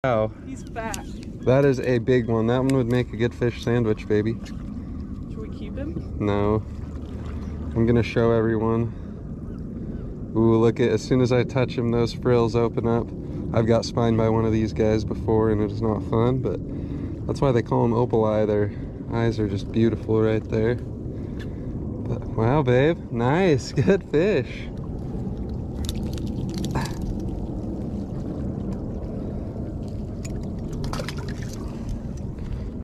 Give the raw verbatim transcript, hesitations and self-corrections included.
Wow. He's fat. That is a big one. That one would make a good fish sandwich, baby. Should we keep him? No. I'm gonna show everyone. Ooh, look at, as soon as I touch him, those frills open up. I've got spined by one of these guys before and it is not fun, but that's why they call them opaleye. Their eyes are just beautiful right there. But, wow, babe. Nice. Good fish.